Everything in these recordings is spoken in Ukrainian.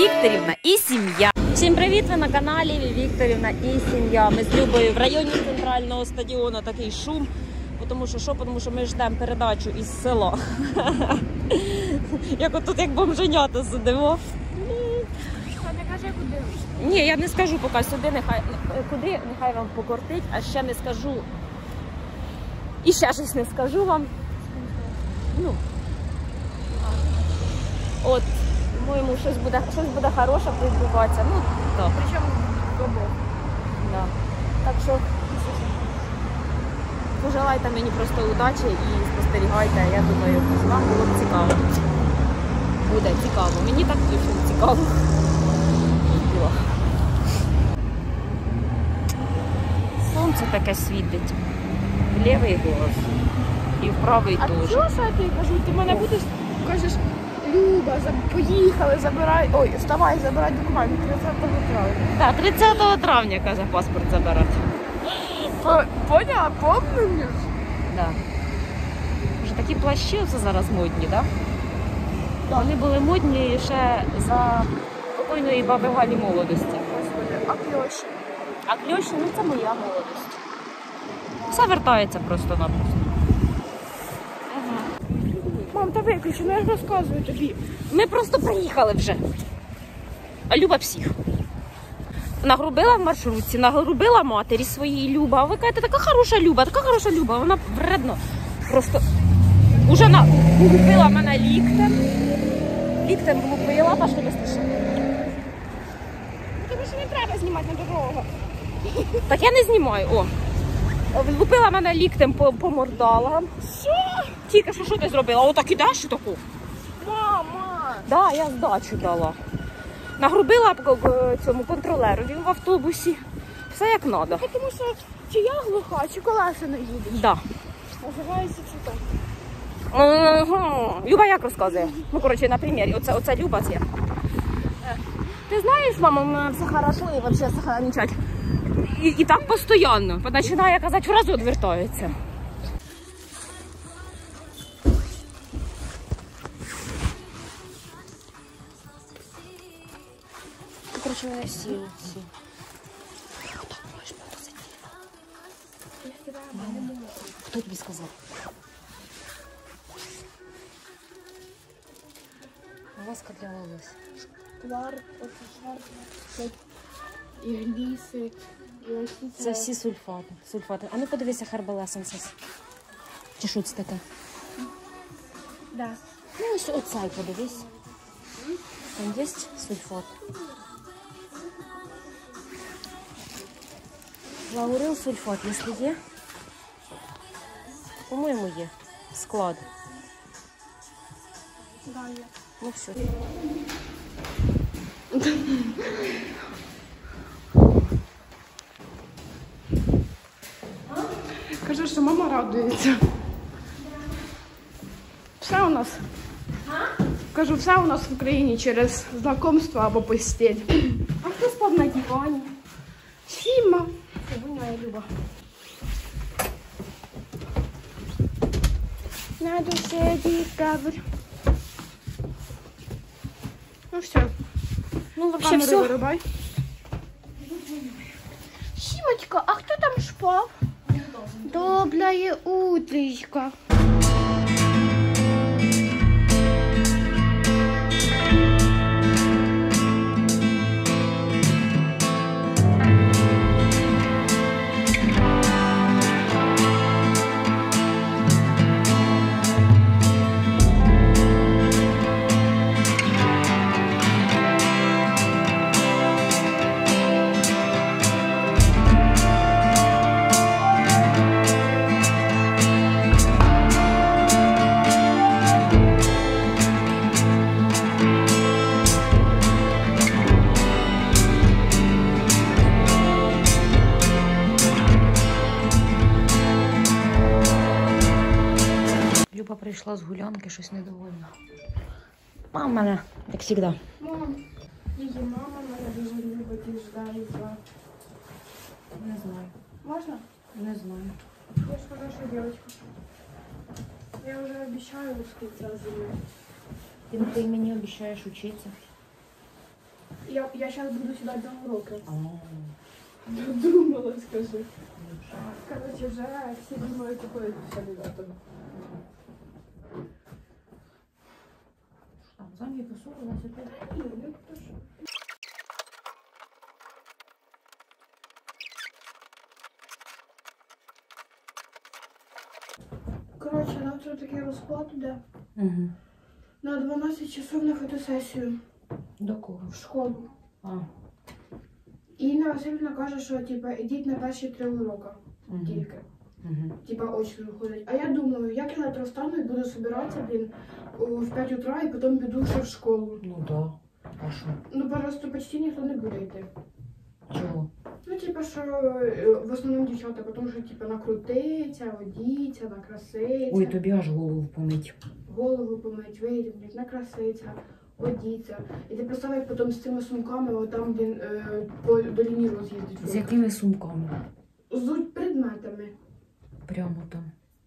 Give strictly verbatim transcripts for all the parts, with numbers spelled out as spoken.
Вікторівна і сім'я. Всім привіт! Ви на каналі Вікторівна і сім'я. Ми з Любою в районі центрального стадіону, такий шум. Тому що що? Тому що ми ждемо передачу із села. Як отут як бомженята сидимо. А не кажи, куди? Ні, я не скажу поки сюди, нехай, куди, нехай вам покортить, а ще не скажу. І ще щось не скажу вам. Ну, от, по-моєму, щось буде, щось буде хороше відбуватися. Ну, так. Причому добро. Да. Так що пожелайте мені просто удачі і спостерігайте. Я думаю, вам було б цікаво. Буде цікаво. Мені так точно цікаво. Сонце таке світить. В лівий голос. І в правий А теж. чого ж я тобі кажу? Ти мене будеш, кажеш, Люба, поїхали, забирай, ой, вставай, забирай документи тридцятого травня. Так, тридцятого травня, каже, паспорт забирати. Поняла, помниш? Да. Вже такі плащі оце зараз модні, так? Да? Вони були модні ще за покойної баби Галі молодості. Господи, а кльоші? А кльоші, ну це моя молодість. Все вертається просто-напросто. Мам, та виключи, ну я ж розказую тобі. Ми просто приїхали вже. А Люба псих. Нагрубила в маршрутці, нагрубила матері своїй Люба. А ви кажете, така хороша Люба, така хороша Люба. Вона вредно. Просто уже на... влупила мене ліктем. Ліктем влупила, пошли быстріше. Тобі ж не треба знімати на дорогу. Так я не знімаю, о. Влупила мене ліктем по, по мордалам. Що? Тільки що, що ти зробила? Отак ідеш таку? Мама! Да, я здачу дала. Нагрубила цьому контролеру, він в автобусі. Все як треба. Тому що чи я глуха, чи колеса не їдуть. Да. Називається це так. Угу. Люба як розказує? Ну, коротше, на примірі. Оце, оце Люба це. Ти знаєш, мама, у мене все хорошо і взагалі все замечательно. І, і так постійно. Починає казати, фразу відвертається. Коротше, мене всі. всі. Хто тобі сказав? Маска для волос. Твар, оце і гліси, і ось Це всі сульфати. Сульфати. А ну подивися Herbal Чи що це таке? Да. Ну ось оцей подивись. Там є сульфат. Лаурил сульфат, якщо є. По-моєму, є. Склад. Да, є. Ну все. Кажу, що мама радується. Все у нас. Кажу, все у нас в Україні через знайомство або постіль. А хто спав на дивані? Фіма. Це моя Люба. На душе декабрь. Ну все. Ну, вообще Камеру все. вирубай. Сімочка, а хто там спав? Доброе утречко. Люба прийшла з гулянки, щось недовольна. Мама мене, як завжди. Мам, її мама мене дуже любить і ждає. Не знаю. Можна? Не знаю. Я ж хороша девочка. Я вже обіцяю вступити з ним. Ти, ти мені обіцяєш вчитися. я, я зараз буду сідати за уроки. А, Додумала, скажи. Короче, вже всі думають, ходять солідатом. там самі посунулася тут. Коротше, завтра такий розклад іде. Угу. На дванадцять часов на фотосесію До кого? в школу. А. Інна Васильівна каже, що типа, ідіть на перші три уроки Угу. тільки. Угу. Типа очно виходить. А я думаю, як я завтра встану і буду збиратися, блін, в п'ять утра і потім піду ще в школу. Ну да. А що? Ну просто почти ніхто не буде йти. Чого? Ну, типа, що е, в основному дівчата, тому що типа накрутиться, одіться, накраситься, Ой, тобі аж голову помить. голову помить, вийти, блін, накраситься, одіться. І ти представляєш потім з цими сумками, отам, блін, е, по до лінії роз'їздить. З якими сумками? З предметами. Прямо там.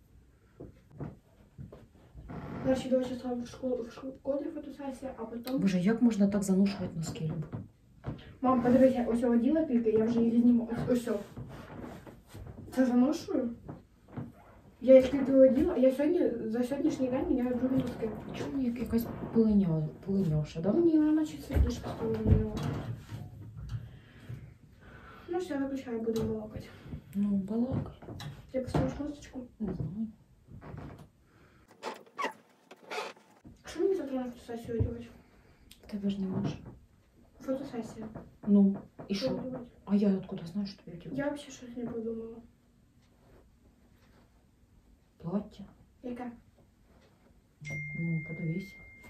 Перші два часа в школі, в школі фотосесія, а потім... Боже, як можна так заношувати носки, Люба? Мам, подивися, ось оділа тільки, я вже її зніму. Ось, ось. Це заношую? Я їх тільки оділа, я сьогодні, за сьогоднішній день міняю другі носки. Чому як якась полиня, полиняша, да? Ні, вона наче світлішка стала мені. Ну все, виключаю, будемо балакати. Ну, балакай. Ти поставиш музичку? Не знаю. Що мені завтра на фотосесію одягати? Тебе ж не може. Фотосесія. Ну, і Що що? одягати? А я откуда знаю, що тобі одягати? Я взагалі щось не подумала. Плаття? Яке? Ну, подивись.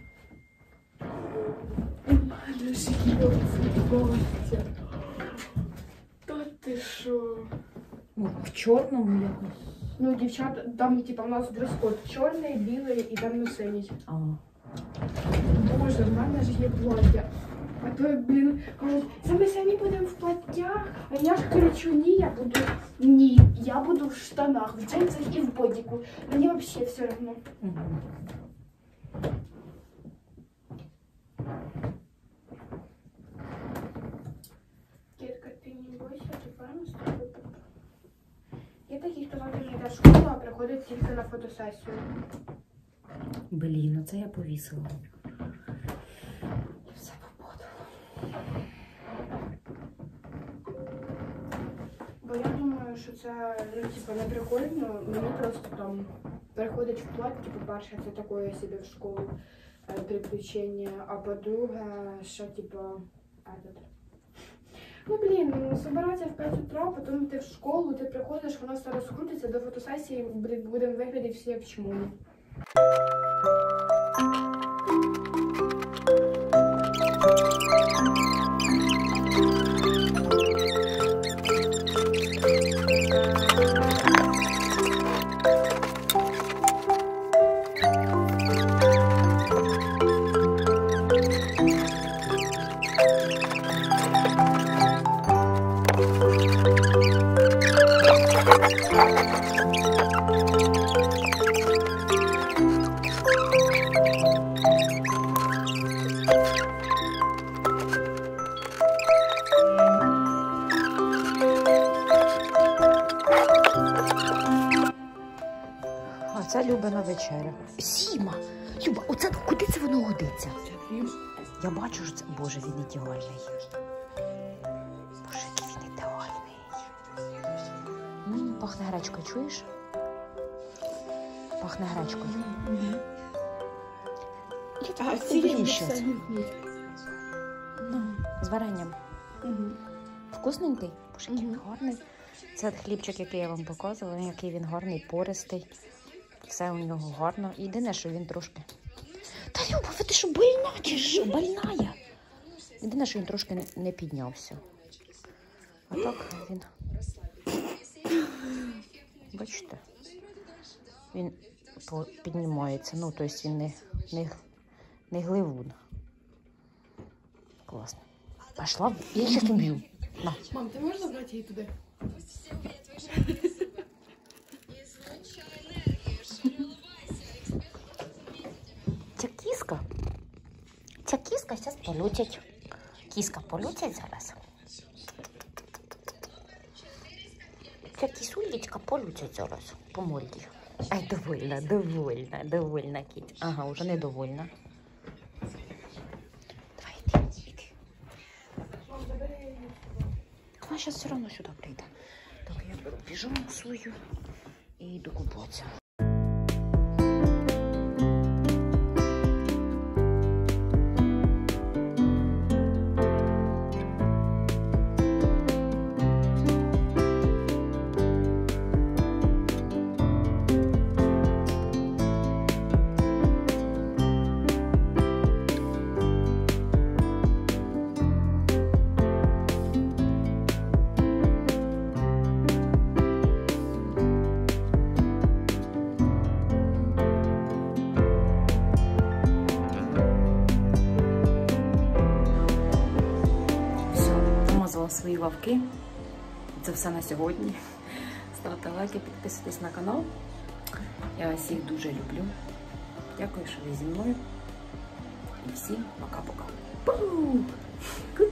Мене ж є плаття. Та ти що? Ну, в чорному якось. Ну, дівчата, там, типа, у нас дрес-код чорний, білий і темно-синій. А. Боже, в мене ж є плаття. А то, блін, кажуть, це ми самі будемо в платтях. А я ж кричу, ні, я буду, ні, я буду в штанах, в джинсах і в бодіку. Мені взагалі все одно. Угу. Кітка, ти не бойся, ти правильно з тобою? Є такі, хто завтра не йде в школу, а приходить тільки на фотосесію. Блін, ну це я повісила. Все попадало. Бо я думаю, що це, ну, типа, не прикольно. Мені просто там приходить в платі, по-перше, це такое собі в школу е, приключення, а по-друге, що, типа, этот. Ну, блін, збиратися в п'ять утра, потім йти в школу, ти приходиш, воно все розкрутиться, до фотосесії будемо виглядати всі як чмоні. Оце Любина вечеря. Сіма! Люба, оце куди це воно годиться? Я бачу, що це... Боже, він ідеальний. Боже, який він ідеальний. М, пахне гречкою, чуєш? Пахне гречкою. А ці щас. Ну, з варенням. Вкусненький? Боже, який він гарний. Це хлібчик, який я вам показувала, який він гарний, пористий. Все у нього гарно. Єдине, що він трошки... Та Люба, ви ти що, больна чи що? Больна я? Єдине, що він трошки не, не піднявся. А так він... Бачите? Він по- піднімається. Ну, тобто він не, не, не гливун. Класно. Пошла, я сейчас убью. На. Мам, ти можеш забрати її туди? Ця кіска, ця кіска зараз полетить. Кіска полюцять зараз. Ця кісулечка полюцять зараз по морді. Ай, довольна, довольна, довольна кіть. Ага, уже недовольна. Давай, йди, йди. Вона зараз все одно сюди прийде. Так, я беру піжаму свою і йду купатися. Свої вавки. Це все на сьогодні. Ставте лайки, підписуйтесь на канал. Я вас всіх дуже люблю. Дякую, що ви зі мною. І всім пока-пока.